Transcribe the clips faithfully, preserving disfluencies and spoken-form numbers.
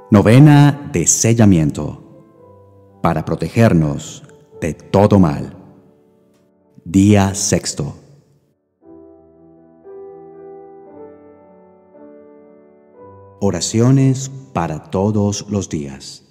Novena de sellamiento para protegernos de todo mal. Día sexto. Oraciones para todos los días.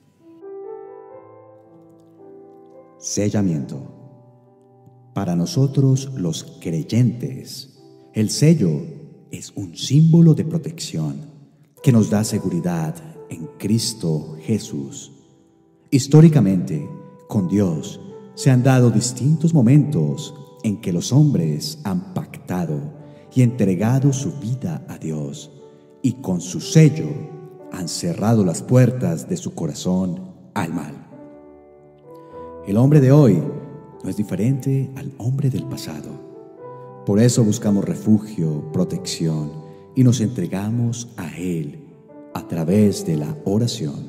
Sellamiento. Para nosotros los creyentes, el sello es un símbolo de protección que nos da seguridad en Cristo Jesús. Históricamente, con Dios se han dado distintos momentos en que los hombres han pactado y entregado su vida a Dios, y con su sello han cerrado las puertas de su corazón al mal. El hombre de hoy no es diferente al hombre del pasado. Por eso buscamos refugio, protección y nos entregamos a Él a través de la oración.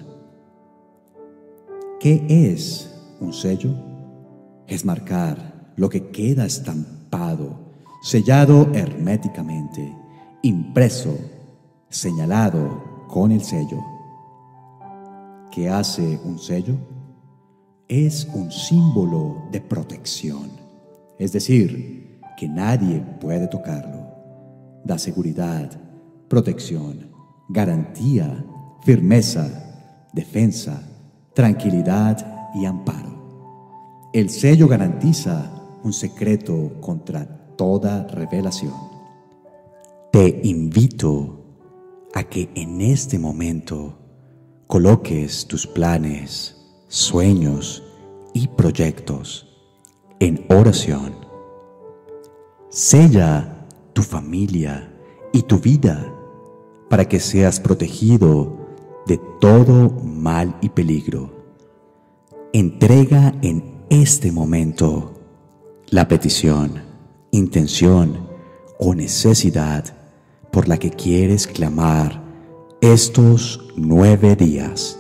¿Qué es un sello? Es marcar lo que queda estampado, sellado herméticamente, impreso, señalado con el sello. ¿Qué hace un sello? Es un símbolo de protección, es decir, que nadie puede tocarlo. Da seguridad, protección, garantía, firmeza, defensa, tranquilidad y amparo. El sello garantiza un secreto contra toda revelación. Te invito a que en este momento coloques tus planes, sueños y proyectos en oración. Sella tu familia y tu vida para que seas protegido de todo mal y peligro. Entrega en este momento la petición, intención o necesidad por la que quieres clamar estos nueve días.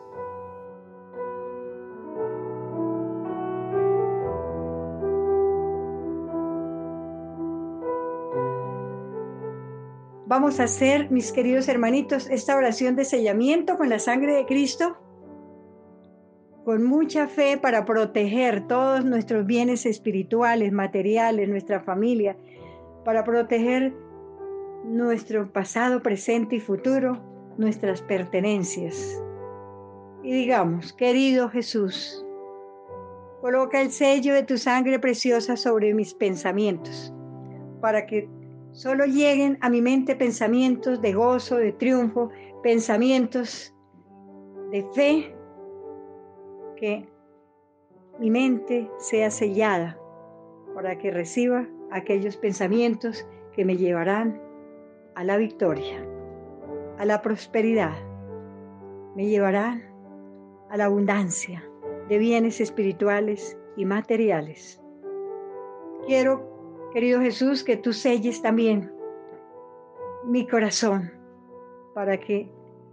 Vamos a hacer, mis queridos hermanitos, esta oración de sellamiento con la sangre de Cristo, con mucha fe para proteger todos nuestros bienes espirituales, materiales, nuestra familia, para proteger nuestro pasado, presente y futuro, nuestras pertenencias. Y digamos, querido Jesús, coloca el sello de tu sangre preciosa sobre mis pensamientos, para que solo lleguen a mi mente pensamientos de gozo, de triunfo, pensamientos de fe, que mi mente sea sellada para que reciba aquellos pensamientos que me llevarán a la victoria, a la prosperidad, me llevarán a la abundancia de bienes espirituales y materiales. Quiero, querido Jesús, que tú selles también mi corazón para que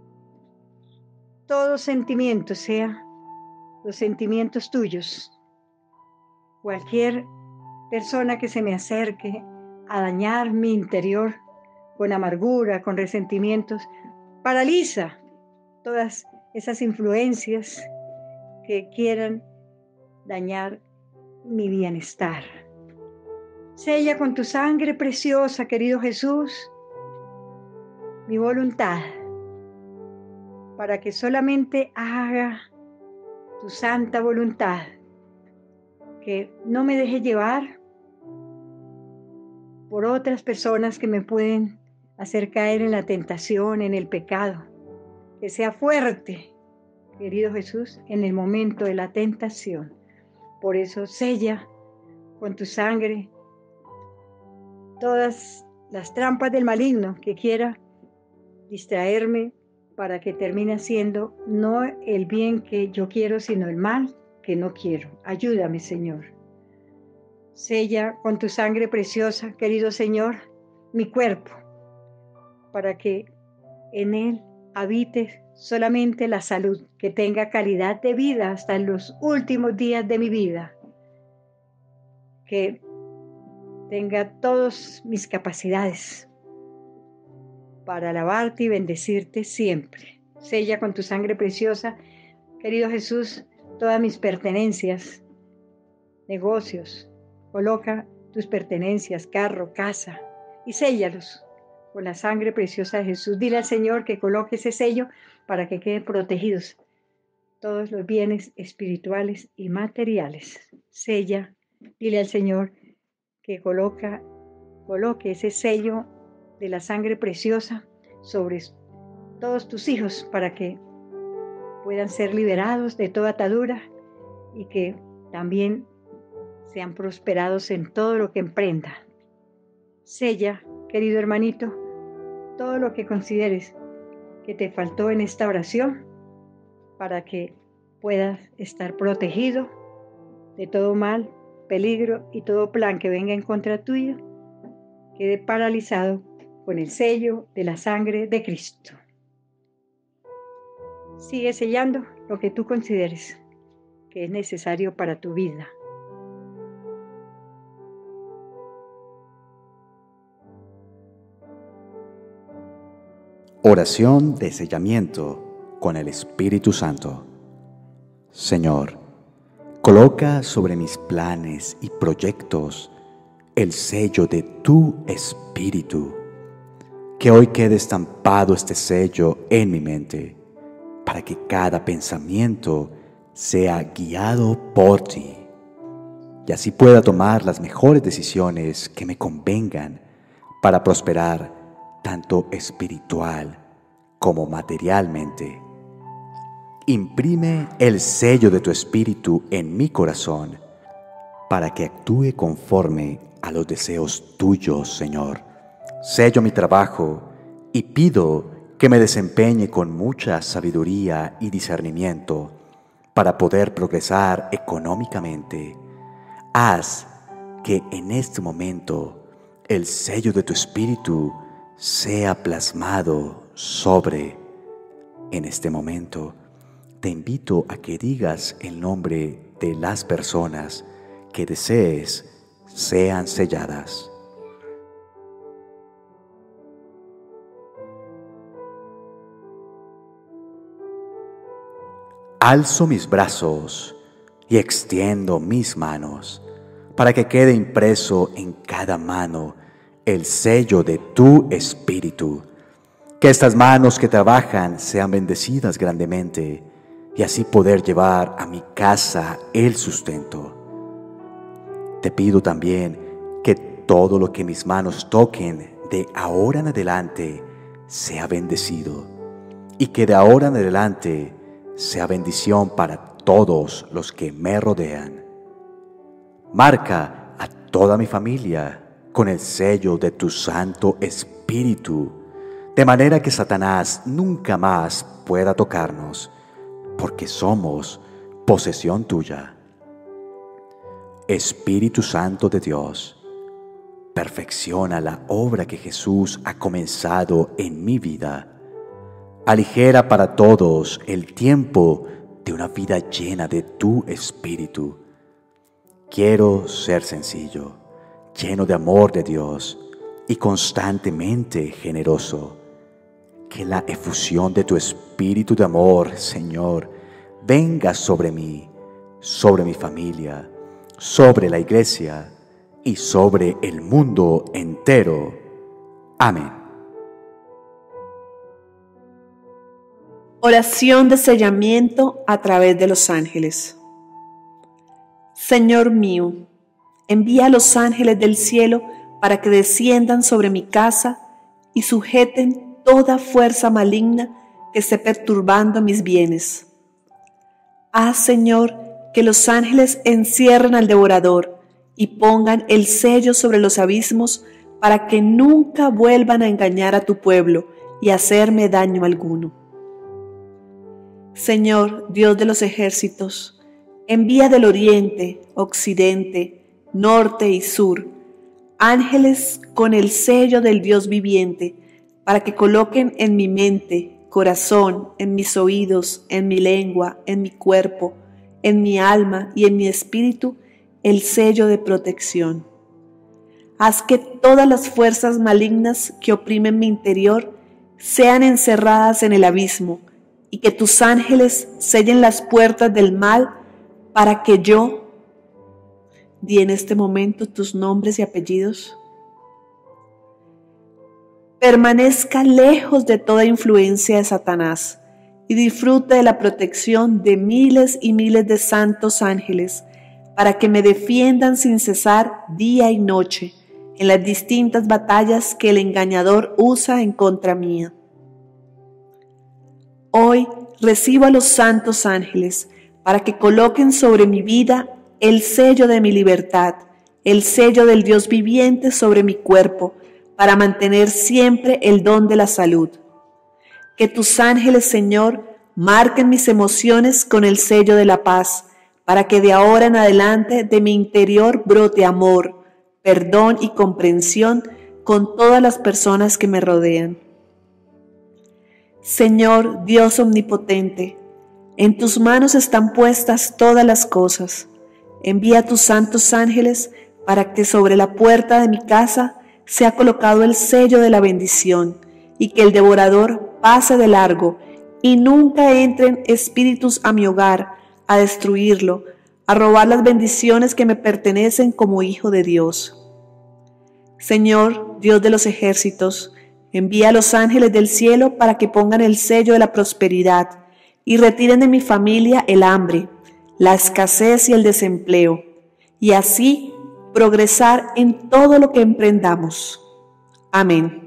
todo sentimiento sea los sentimientos tuyos. Cualquier persona que se me acerque a dañar mi interior con amargura, con resentimientos, paraliza todas esas influencias que quieran dañar mi bienestar. Sella con tu sangre preciosa, querido Jesús, mi voluntad, para que solamente haga tu santa voluntad, que no me deje llevar por otras personas que me pueden hacer caer en la tentación, en el pecado. Que sea fuerte, querido Jesús, en el momento de la tentación. Por eso sella con tu sangre todas las trampas del maligno que quiera distraerme para que termine siendo no el bien que yo quiero, sino el mal que no quiero. Ayúdame, Señor. Sella con tu sangre preciosa, querido Señor, mi cuerpo, para que en él habite solamente la salud, que tenga calidad de vida hasta los últimos días de mi vida, que tenga todas mis capacidades para alabarte y bendecirte siempre. Sella con tu sangre preciosa, querido Jesús, todas mis pertenencias, negocios. Coloca tus pertenencias, carro, casa, y séllalos con la sangre preciosa de Jesús. Dile al Señor que coloque ese sello para que queden protegidos todos los bienes espirituales y materiales. Sella, dile al Señor que coloca, coloque ese sello de la sangre preciosa sobre todos tus hijos para que puedan ser liberados de toda atadura y que también sean prosperados en todo lo que emprendan. Sella, querido hermanito, todo lo que consideres que te faltó en esta oración para que puedas estar protegido de todo mal, peligro y todo plan que venga en contra tuyo, quede paralizado con el sello de la sangre de Cristo. Sigue sellando lo que tú consideres que es necesario para tu vida. Oración de sellamiento con el Espíritu Santo. Señor, coloca sobre mis planes y proyectos el sello de tu Espíritu. Que hoy quede estampado este sello en mi mente, para que cada pensamiento sea guiado por ti, y así pueda tomar las mejores decisiones que me convengan para prosperar tanto espiritual como materialmente. Imprime el sello de tu Espíritu en mi corazón para que actúe conforme a los deseos tuyos, Señor. Sello mi trabajo y pido que me desempeñe con mucha sabiduría y discernimiento para poder progresar económicamente. Haz que en este momento el sello de tu Espíritu sea plasmado sobre. En este momento te invito a que digas el nombre de las personas que desees sean selladas. Alzo mis brazos y extiendo mis manos para que quede impreso en cada mano el sello de tu Espíritu. Que estas manos que trabajan sean bendecidas grandemente y así poder llevar a mi casa el sustento. Te pido también que todo lo que mis manos toquen de ahora en adelante sea bendecido y que de ahora en adelante sea bendición para todos los que me rodean. Marca a toda mi familia con el sello de tu Santo Espíritu, de manera que Satanás nunca más pueda tocarnos, porque somos posesión tuya. Espíritu Santo de Dios, perfecciona la obra que Jesús ha comenzado en mi vida. Aligera para todos el tiempo de una vida llena de tu Espíritu. Quiero ser sencillo, lleno de amor de Dios y constantemente generoso. Que la efusión de tu Espíritu de amor, Señor, venga sobre mí, sobre mi familia, sobre la iglesia y sobre el mundo entero. Amén. Oración de sellamiento a través de los ángeles. Señor mío, envía a los ángeles del cielo para que desciendan sobre mi casa y sujeten toda fuerza maligna que esté perturbando mis bienes. Haz, Señor, que los ángeles encierren al devorador y pongan el sello sobre los abismos para que nunca vuelvan a engañar a tu pueblo y hacerme daño alguno. Señor, Dios de los ejércitos, envía del oriente, occidente, norte y sur, ángeles con el sello del Dios viviente, para que coloquen en mi mente, corazón, en mis oídos, en mi lengua, en mi cuerpo, en mi alma y en mi espíritu, el sello de protección. Haz que todas las fuerzas malignas que oprimen mi interior sean encerradas en el abismo y que tus ángeles sellen las puertas del mal para que yo, di en este momento tus nombres y apellidos, permanezca lejos de toda influencia de Satanás y disfrute de la protección de miles y miles de santos ángeles para que me defiendan sin cesar día y noche en las distintas batallas que el engañador usa en contra mía. Hoy recibo a los santos ángeles para que coloquen sobre mi vida el sello de mi libertad, el sello del Dios viviente sobre mi cuerpo, para mantener siempre el don de la salud. Que tus ángeles, Señor, marquen mis emociones con el sello de la paz, para que de ahora en adelante de mi interior brote amor, perdón y comprensión con todas las personas que me rodean. Señor Dios omnipotente, en tus manos están puestas todas las cosas. Envía a tus santos ángeles para que sobre la puerta de mi casa sea colocado el sello de la bendición y que el devorador pase de largo y nunca entren espíritus a mi hogar a destruirlo, a robar las bendiciones que me pertenecen como hijo de Dios. Señor, Dios de los ejércitos, envía a los ángeles del cielo para que pongan el sello de la prosperidad y retiren de mi familia el hambre, la escasez y el desempleo, y así progresar en todo lo que emprendamos. Amén.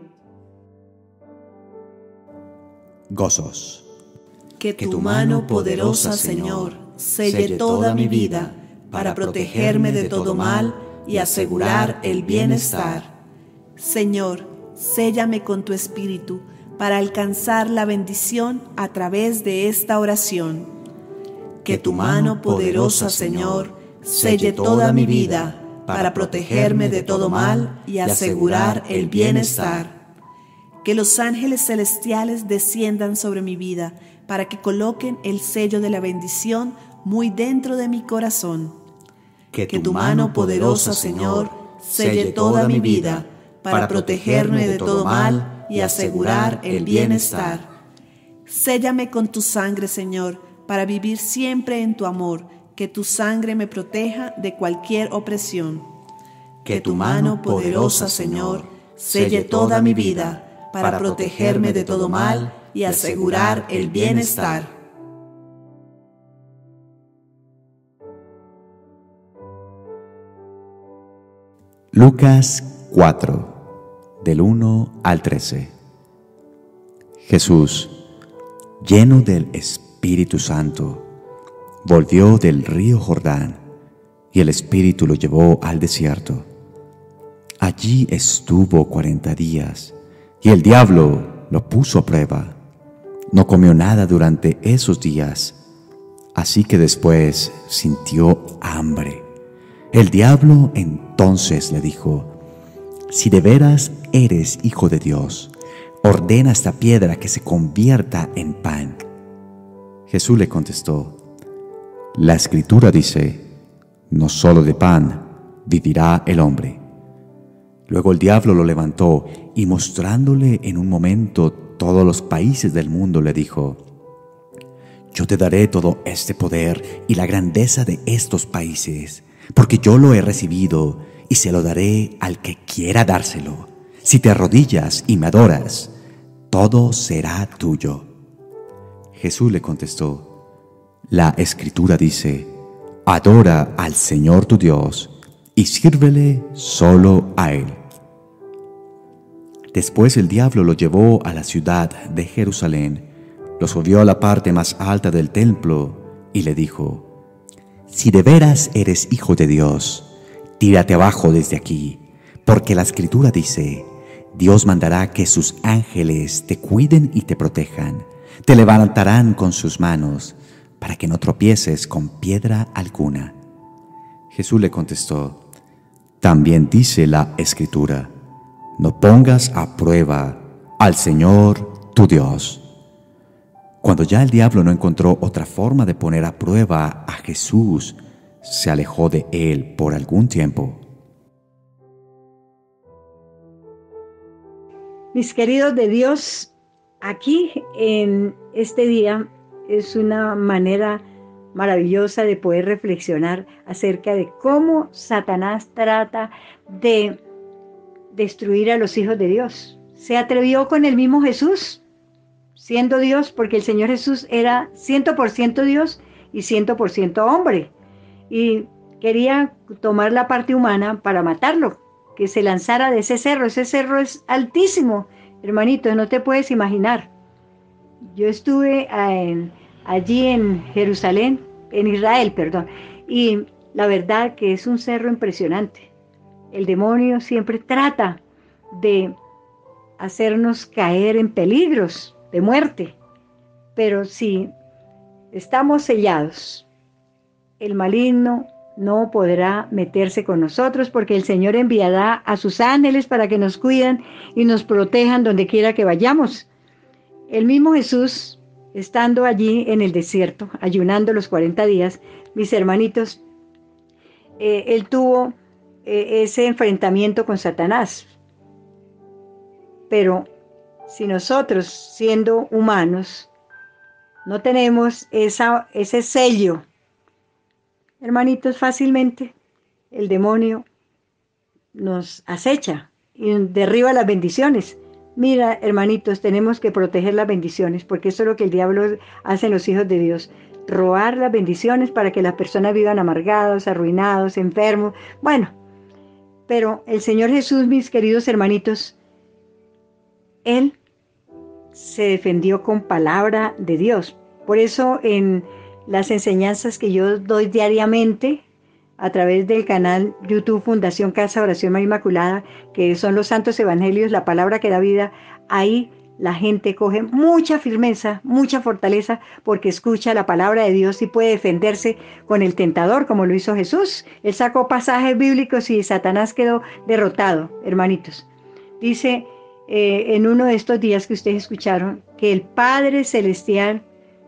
Gozos. Que tu mano poderosa, Señor, selle toda mi vida para protegerme de todo mal y asegurar el bienestar. Señor, séllame con tu espíritu para alcanzar la bendición a través de esta oración. Que tu mano poderosa, Señor, selle toda mi vida para protegerme de todo mal y asegurar el bienestar. Que los ángeles celestiales desciendan sobre mi vida para que coloquen el sello de la bendición muy dentro de mi corazón. Que tu mano poderosa, Señor, selle toda mi vida para protegerme de todo mal y asegurar el bienestar. Séllame con tu sangre, Señor, para vivir siempre en tu amor, que tu sangre me proteja de cualquier opresión. Que tu mano poderosa, Señor, selle toda mi vida para protegerme de todo mal y asegurar el bienestar. Lucas cuatro, del uno al trece. Jesús, lleno del Espíritu Santo, volvió del río Jordán, y el Espíritu lo llevó al desierto. Allí estuvo cuarenta días, y el diablo lo puso a prueba. No comió nada durante esos días, así que después sintió hambre. El diablo entonces le dijo: si de veras eres hijo de Dios, ordena a esta piedra que se convierta en pan. Jesús le contestó: la Escritura dice, no solo de pan vivirá el hombre. Luego el diablo lo levantó y mostrándole en un momento todos los países del mundo, le dijo: yo te daré todo este poder y la grandeza de estos países, porque yo lo he recibido y se lo daré al que quiera dárselo. Si te arrodillas y me adoras, todo será tuyo. Jesús le contestó: la Escritura dice, adora al Señor tu Dios y sírvele solo a Él. Después el diablo lo llevó a la ciudad de Jerusalén, lo subió a la parte más alta del templo y le dijo: si de veras eres hijo de Dios, tírate abajo desde aquí, porque la Escritura dice, Dios mandará que sus ángeles te cuiden y te protejan, te levantarán con sus manos, para que no tropieces con piedra alguna. Jesús le contestó: también dice la Escritura, no pongas a prueba al Señor tu Dios. Cuando ya el diablo no encontró otra forma de poner a prueba a Jesús, se alejó de él por algún tiempo. Mis queridos de Dios, aquí en este día es una manera maravillosa de poder reflexionar acerca de cómo Satanás trata de destruir a los hijos de Dios. Se atrevió con el mismo Jesús, siendo Dios, porque el Señor Jesús era cien por ciento Dios y cien por ciento hombre. Y quería tomar la parte humana para matarlo, que se lanzara de ese cerro. Ese cerro es altísimo, hermanito, no te puedes imaginar. Yo estuve en, allí en Jerusalén, en Israel, perdón, y la verdad que es un cerro impresionante. El demonio siempre trata de hacernos caer en peligros de muerte, pero si estamos sellados, el maligno no podrá meterse con nosotros, porque el Señor enviará a sus ángeles para que nos cuiden y nos protejan donde quiera que vayamos. El mismo Jesús, estando allí en el desierto, ayunando los cuarenta días, mis hermanitos, eh, él tuvo eh, ese enfrentamiento con Satanás. Pero si nosotros, siendo humanos, no tenemos esa, ese sello, hermanitos, fácilmente el demonio nos acecha y derriba las bendiciones. Mira, hermanitos, tenemos que proteger las bendiciones, porque eso es lo que el diablo hace en los hijos de Dios. Robar las bendiciones para que las personas vivan amargados, arruinados, enfermos. Bueno, pero el Señor Jesús, mis queridos hermanitos, Él se defendió con palabra de Dios. Por eso en las enseñanzas que yo doy diariamente a través del canal YouTube Fundación Casa Oración María Inmaculada, que son los Santos Evangelios, la palabra que da vida, ahí la gente coge mucha firmeza, mucha fortaleza, porque escucha la palabra de Dios y puede defenderse con el tentador, como lo hizo Jesús. Él sacó pasajes bíblicos y Satanás quedó derrotado, hermanitos. Dice eh, en uno de estos días que ustedes escucharon, que el Padre Celestial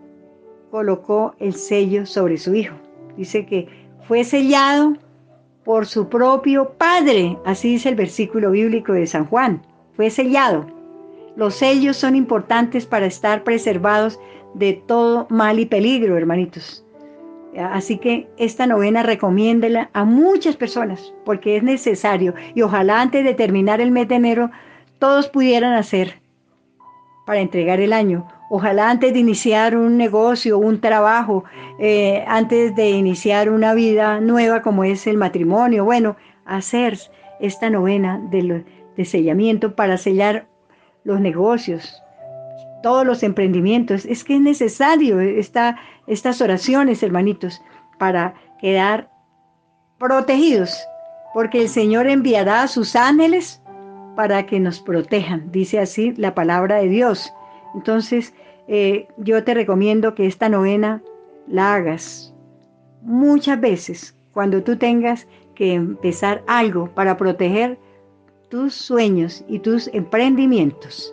colocó el sello sobre su Hijo. Dice que fue sellado por su propio Padre. Así dice el versículo bíblico de San Juan. Fue sellado. Los sellos son importantes para estar preservados de todo mal y peligro, hermanitos. Así que esta novena recomiéndela a muchas personas, porque es necesario. Y ojalá antes de terminar el mes de enero, todos pudieran hacer para entregar el año. Ojalá antes de iniciar un negocio, un trabajo, eh, antes de iniciar una vida nueva como es el matrimonio, bueno, hacer esta novena de, de sellamiento para sellar los negocios, todos los emprendimientos. Es que es necesario esta, estas oraciones, hermanitos, para quedar protegidos, porque el Señor enviará a sus ángeles para que nos protejan, dice así la palabra de Dios. Entonces, eh, yo te recomiendo que esta novena la hagas muchas veces cuando tú tengas que empezar algo para proteger tus sueños y tus emprendimientos.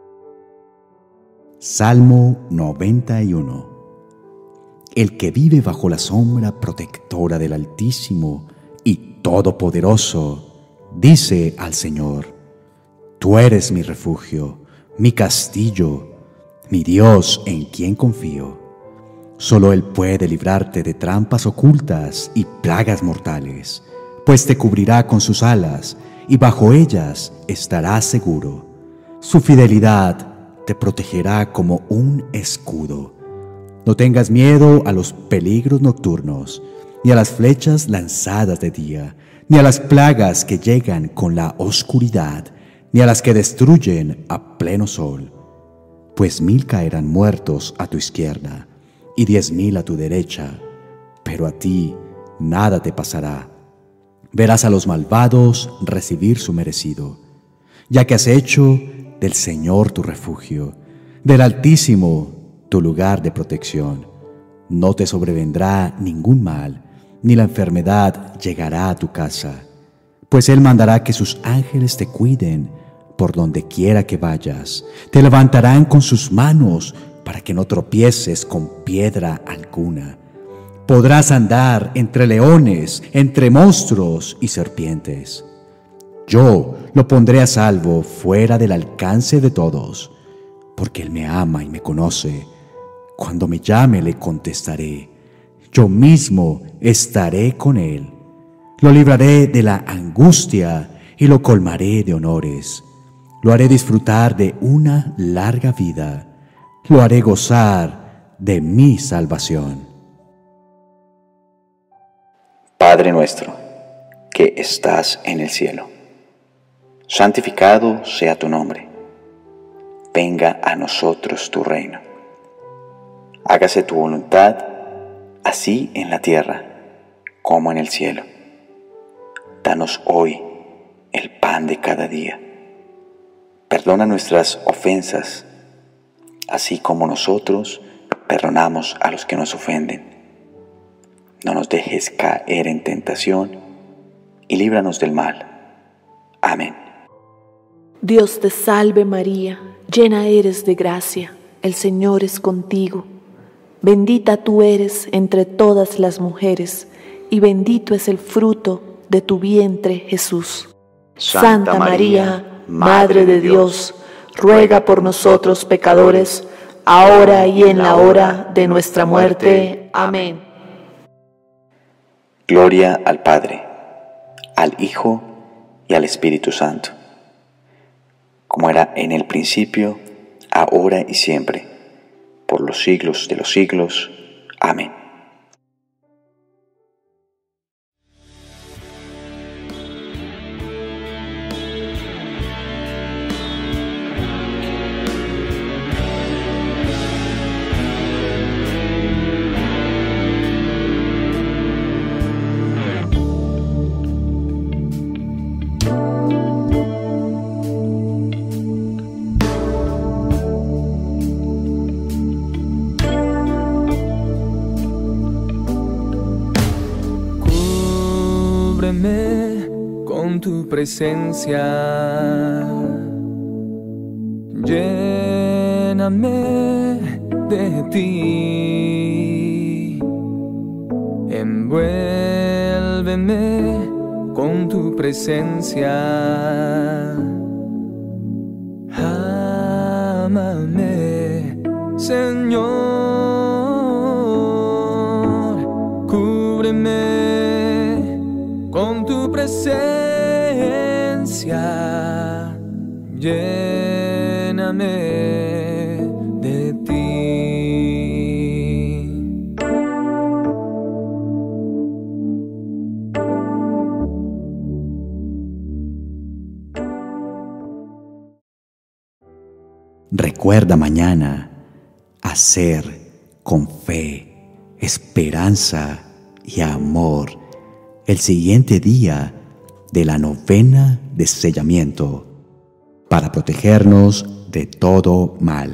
Salmo noventa y uno. El que vive bajo la sombra protectora del Altísimo y Todopoderoso, dice al Señor: Tú eres mi refugio, mi castillo, mi Dios en quien confío. Solo Él puede librarte de trampas ocultas y plagas mortales, pues te cubrirá con sus alas y bajo ellas estarás seguro. Su fidelidad te protegerá como un escudo. No tengas miedo a los peligros nocturnos, ni a las flechas lanzadas de día, ni a las plagas que llegan con la oscuridad, ni a las que destruyen a pleno sol. Pues mil caerán muertos a tu izquierda y diez mil a tu derecha, pero a ti nada te pasará. Verás a los malvados recibir su merecido, ya que has hecho del Señor tu refugio, del Altísimo tu lugar de protección. No te sobrevendrá ningún mal, ni la enfermedad llegará a tu casa, pues Él mandará que sus ángeles te cuiden por donde quiera que vayas. Te levantarán con sus manos para que no tropieces con piedra alguna. Podrás andar entre leones, entre monstruos y serpientes. Yo lo pondré a salvo fuera del alcance de todos, porque Él me ama y me conoce. Cuando me llame le contestaré. Yo mismo estaré con él. Lo libraré de la angustia y lo colmaré de honores. Lo haré disfrutar de una larga vida. Lo haré gozar de mi salvación. Padre nuestro, que estás en el cielo, santificado sea tu nombre. Venga a nosotros tu reino. Hágase tu voluntad, así en la tierra como en el cielo. Danos hoy el pan de cada día. Perdona nuestras ofensas, así como nosotros perdonamos a los que nos ofenden. No nos dejes caer en tentación y líbranos del mal. Amén. Dios te salve María, llena eres de gracia, el Señor es contigo. Bendita tú eres entre todas las mujeres, y bendito es el fruto de tu vientre, Jesús. Santa María, Madre de Dios, ruega por nosotros pecadores, ahora y en la hora de nuestra muerte. Amén. Gloria al Padre, al Hijo y al Espíritu Santo, como era en el principio, ahora y siempre, por los siglos de los siglos. Amén. Con tu presencia, lléname de ti, envuélveme con tu presencia, ámame, Señor, cúbreme con tu presencia, lléname de ti. Recuerda mañana hacer con fe, esperanza y amor el siguiente día de la novena de sellamiento para protegernos de todo mal.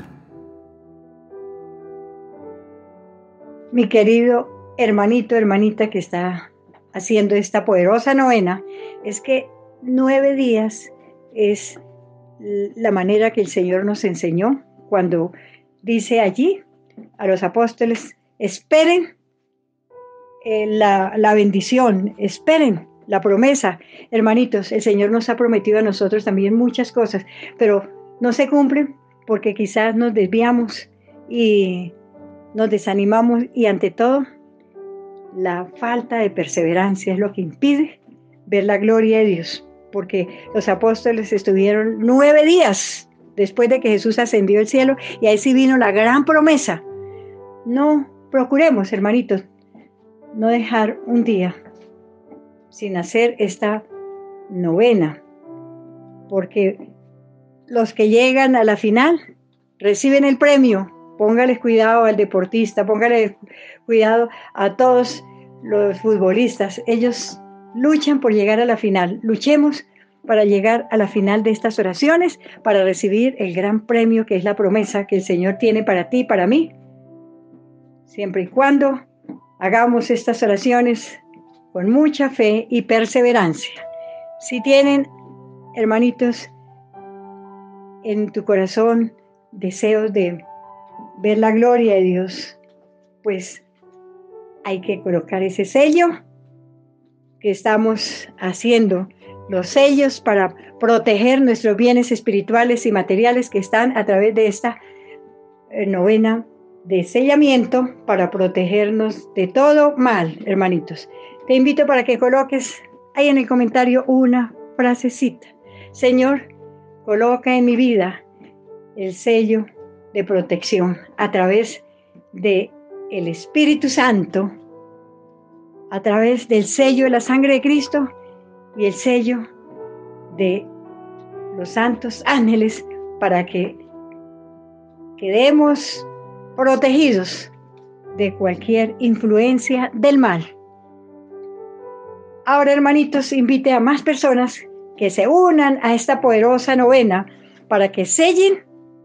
Mi querido hermanito, hermanita que está haciendo esta poderosa novena, es que nueve días es la manera que el Señor nos enseñó cuando dice allí a los apóstoles: esperen eh, la, la bendición, esperen la promesa. Hermanitos, el Señor nos ha prometido a nosotros también muchas cosas, pero no se cumplen porque quizás nos desviamos y nos desanimamos, y ante todo la falta de perseverancia es lo que impide ver la gloria de Dios, porque los apóstoles estuvieron nueve días después de que Jesús ascendió al cielo, y ahí sí vino la gran promesa. No procuremos, hermanitos, no dejar un día sin hacer esta novena, porque los que llegan a la final reciben el premio. Póngale cuidado al deportista, póngale cuidado a todos los futbolistas. Ellos luchan por llegar a la final. Luchemos para llegar a la final de estas oraciones, para recibir el gran premio que es la promesa que el Señor tiene para ti y para mí, siempre y cuando hagamos estas oraciones con mucha fe y perseverancia. Si tienen, hermanitos, en tu corazón deseos de ver la gloria de Dios, pues hay que colocar ese sello que estamos haciendo, los sellos para proteger nuestros bienes espirituales y materiales que están a través de esta novena de sellamiento para protegernos de todo mal, hermanitos. Te invito para que coloques ahí en el comentario una frasecita. Señor, coloca en mi vida el sello de protección a través de el Espíritu Santo, a través del sello de la sangre de Cristo y el sello de los santos ángeles, para que quedemos protegidos de cualquier influencia del mal. Ahora, hermanitos, invite a más personas que se unan a esta poderosa novena para que sellen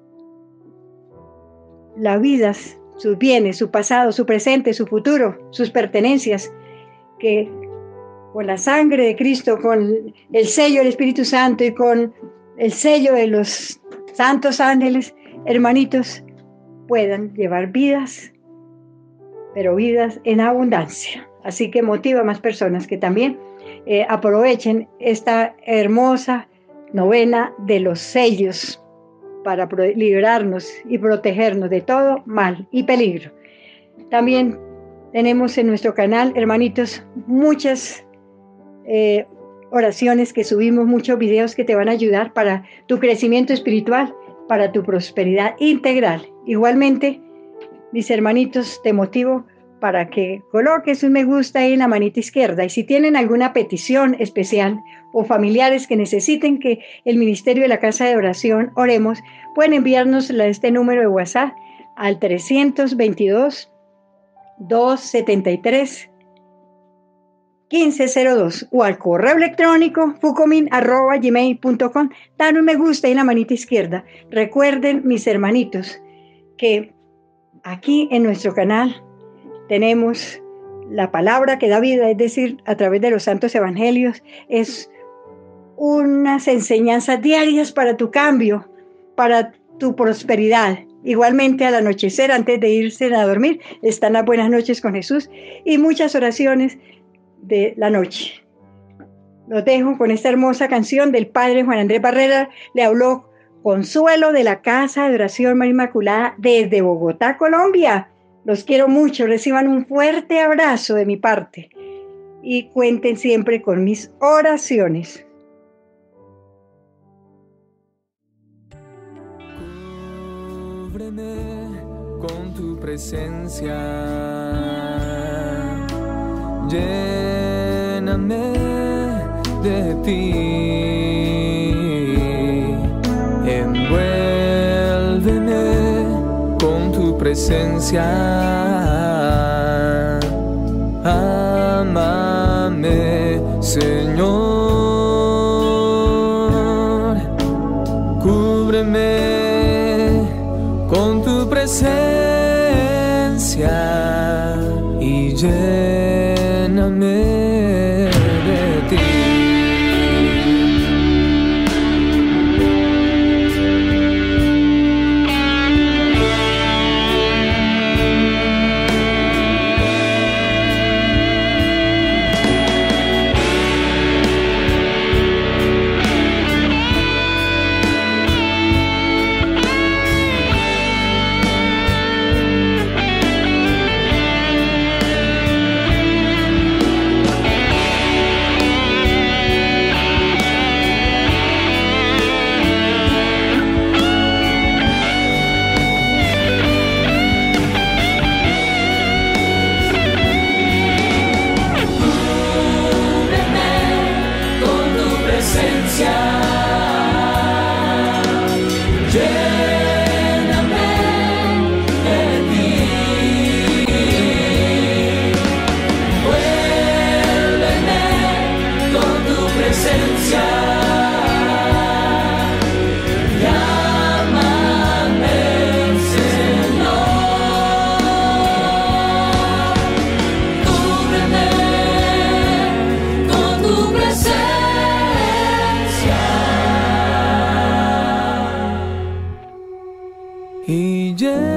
las vidas, sus bienes, su pasado, su presente, su futuro, sus pertenencias, que con la sangre de Cristo, con el sello del Espíritu Santo y con el sello de los santos ángeles, hermanitos, puedan llevar vidas, pero vidas en abundancia. Así que motiva a más personas que también eh, aprovechen esta hermosa novena de los sellos para librarnos y protegernos de todo mal y peligro. También tenemos en nuestro canal, hermanitos, muchas eh, oraciones que subimos, muchos videos que te van a ayudar para tu crecimiento espiritual, para tu prosperidad integral. Igualmente, mis hermanitos, te motivo para que coloques un me gusta ahí en la manita izquierda, y si tienen alguna petición especial o familiares que necesiten que el Ministerio de la Casa de Oración oremos, pueden enviarnos este número de WhatsApp al trescientos veintidós, doscientos setenta y tres, quince cero dos o al correo electrónico fucomin arroba gmail punto com. Dan un me gusta ahí en la manita izquierda. Recuerden, mis hermanitos, que aquí en nuestro canal tenemos la palabra que da vida, es decir, a través de los santos evangelios, es unas enseñanzas diarias para tu cambio, para tu prosperidad. Igualmente, al anochecer, antes de irse a dormir, están las buenas noches con Jesús y muchas oraciones de la noche. Los dejo con esta hermosa canción del Padre Juan Andrés Barrera. Le habló Consuelo de la Casa de Oración María Inmaculada desde Bogotá, Colombia. Los quiero mucho, reciban un fuerte abrazo de mi parte y cuenten siempre con mis oraciones. Cúbreme con tu presencia, lléname de ti, envuélveme con tu presencia, ámame, Señor, cúbreme con tu presencia y lléname de ti. Y ya